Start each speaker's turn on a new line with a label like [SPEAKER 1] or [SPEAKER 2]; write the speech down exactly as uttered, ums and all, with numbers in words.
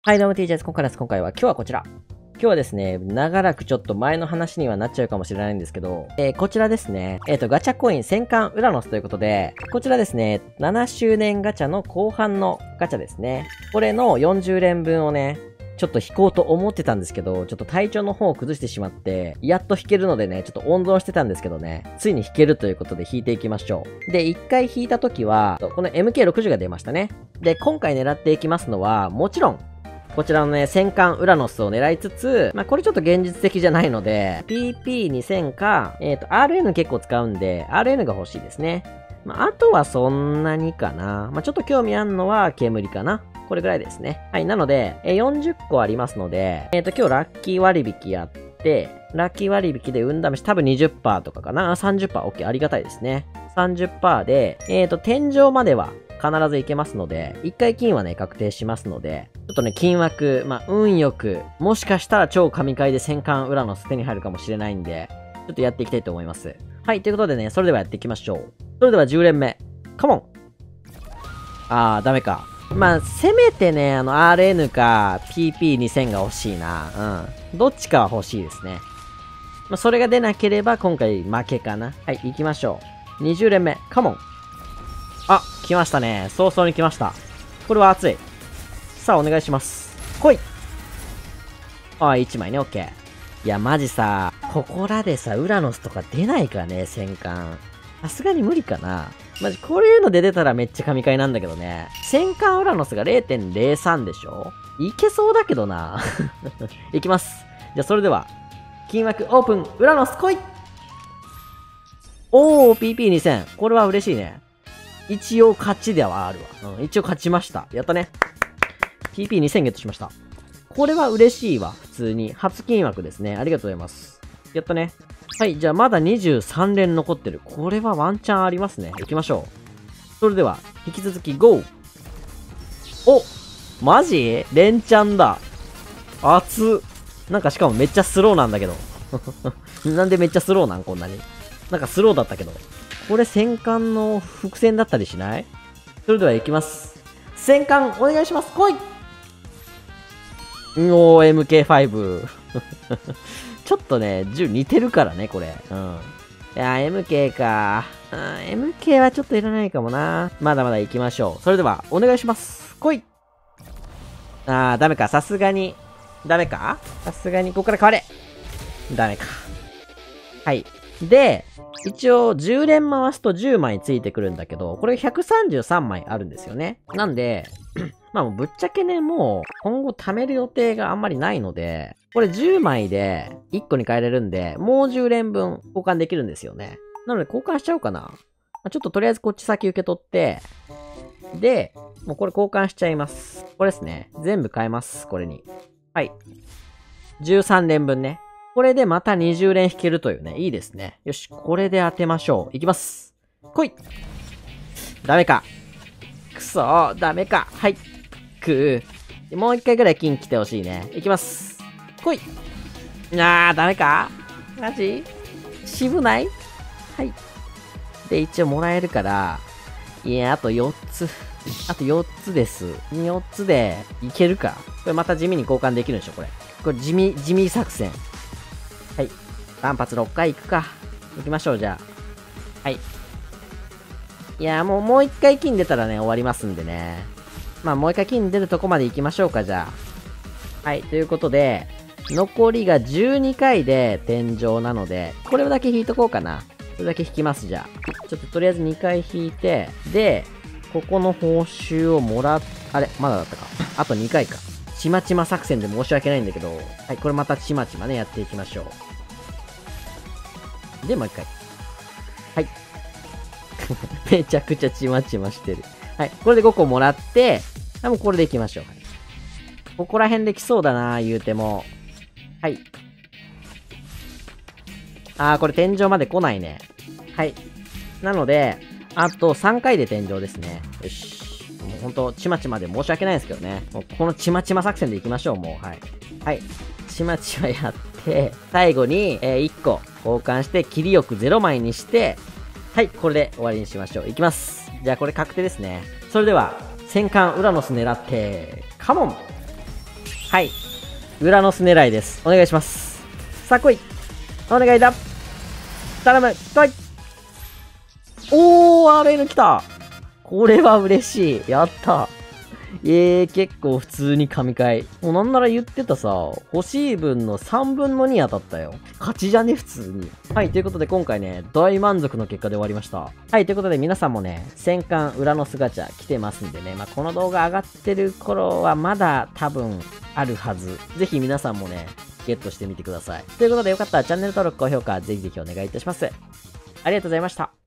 [SPEAKER 1] はい、どうも ティージェー です。今回です。今回は、今日はこちら。今日はですね、長らくちょっと前の話にはなっちゃうかもしれないんですけど、えー、こちらですね、えっと、ガチャコイン戦艦ウラノスということで、こちらですね、ななしゅうねんガチャの後半のガチャですね。これのよんじゅうれんぶんをね、ちょっと引こうと思ってたんですけど、ちょっと体調の方を崩してしまって、やっと引けるのでね、ちょっと温存してたんですけどね、ついに引けるということで引いていきましょう。で、いっかい引いた時は、この エムケーろくじゅう が出ましたね。で、今回狙っていきますのは、もちろん、こちらのね、戦艦ウラノスを狙いつつ、まあ、これちょっと現実的じゃないので、ピーピーにせん か、えっと、アールエヌ 結構使うんで、アールエヌ が欲しいですね。まあ、あとはそんなにかな。まあ、ちょっと興味あんのは煙かな。これぐらいですね。はい。なので、えよんじゅっこありますので、えっと、今日ラッキー割引やって、ラッキー割引で運試し多分 にじゅっパーセント とかかな。さんじゅっパーセント。OK。ありがたいですね。さんじゅっパーセント で、えっと、天井までは必ずいけますので、いっかい金はね、確定しますので、ちょっとね、金枠、まあ、運よく、もしかしたら超神回で戦艦ウラノス手に入るかもしれないんで、ちょっとやっていきたいと思います。はい、ということでね、それではやっていきましょう。それではじゅうれんめ。カモン。あー、ダメか。まあ、せめてね、あの、アールエヌ か ピーピーにせん が欲しいな。うん。どっちかは欲しいですね。まあ、それが出なければ今回負けかな。はい、行きましょう。にじゅうれんめ。カモン。あ、来ましたね。早々に来ました。これは熱い。さあ、お願いします。来い。あ、いちまいね、オッケー。いや、マジさ、ここらでさ、ウラノスとか出ないかね、戦艦。さすがに無理かな。マジ、こういうので出たらめっちゃ神回なんだけどね。戦艦ウラノスが れいてんれいさん でしょ？いけそうだけどな。いきます。じゃあ、それでは、金枠オープン、ウラノス来い。おー、ピーピーにせん。これは嬉しいね。一応勝ちではあるわ。うん、一応勝ちました。やったね。ピーピーにせん ゲットしました。これは嬉しいわ。普通に。初金枠ですね。ありがとうございます。やったね。はい。じゃあまだにじゅうさんれん残ってる。これはワンチャンありますね。行きましょう。それでは、引き続き ゴー。お、マジ連チャンだ。熱っ。なんかしかもめっちゃスローなんだけど。なんでめっちゃスローなんこんなに。なんかスローだったけど。これ戦艦の伏線だったりしない？それでは行きます。戦艦お願いします。来い。おー、エムケーファイブ。ちょっとね、銃似てるからね、これ。うん。いやー、エムケー かー。エムケー はちょっといらないかもな。まだまだ行きましょう。それでは、お願いします。来い。あー、ダメか。さすがに。ダメか？さすがに、ここから変われ。ダメか。はい。で、一応じゅうれん回すとじゅうまいついてくるんだけど、これひゃくさんじゅうさんまいあるんですよね。なんで、まあもうぶっちゃけね、もう今後貯める予定があんまりないので、これじゅうまいでいっこに変えれるんで、もうじゅうれんぶん交換できるんですよね。なので交換しちゃおうかな。ちょっととりあえずこっち先受け取って、で、もうこれ交換しちゃいます。これですね。全部変えます。これに。はい。じゅうさんれんぶんね。これでまたにじゅうれん引けるというね。いいですね。よし、これで当てましょう。いきます。来い。ダメか。くそー、ダメか。はい。くー。もう一回ぐらい金来てほしいね。いきます。来い。あー、ダメか。マジ渋ない？はい。で、一応もらえるから、いや、あとよっつ。あとよっつです。よっつでいけるか。これまた地味に交換できるんでしょ、これ。これ地味、地味作戦。はい。単発ろっかい行くか。行きましょう、じゃあ。はい。いやーもう、もう一回金出たらね、終わりますんでね。まあ、もう一回金出るとこまで行きましょうか、じゃあ。はい。ということで、残りがじゅうにかいで天井なので、これだけ引いとこうかな。これだけ引きます、じゃあ。ちょっととりあえずにかい引いて、で、ここの報酬をもらっ、あれまだだったか。あとにかいか。ちまちま作戦で申し訳ないんだけど、はい、これまたちまちまね、やっていきましょう。で、もう一回。はい。めちゃくちゃちまちましてる。はい、これでごこもらって、あ、もうこれでいきましょう。ここら辺で来そうだな、言うても。はい。あー、これ天井まで来ないね。はい。なので、あとさんかいで天井ですね。よし。もうほんと、ちまちまで申し訳ないですけどね。もうこのちまちま作戦でいきましょう、もう。はい。はい。ちまちまやって、最後に、えー、いっこ交換して、切りよくゼロまいにして、はい、これで終わりにしましょう。いきます。じゃあこれ確定ですね。それでは、戦艦ウラノス狙って、カモン。 はい。ウラノス狙いです。お願いします。さあ来い。お願いだ。頼む。来い。おー、アールエヌ 来た。これは嬉しい。やった。えー、結構普通に神回。もうなんなら言ってたさ、欲しい分のさんぶんのに当たったよ。勝ちじゃね普通に。はい、ということで今回ね、大満足の結果で終わりました。はい、ということで皆さんもね、戦艦裏のスガチャ来てますんでね、まあ、この動画上がってる頃はまだ多分あるはず。ぜひ皆さんもね、ゲットしてみてください。ということでよかったらチャンネル登録、高評価、ぜひぜひお願いいたします。ありがとうございました。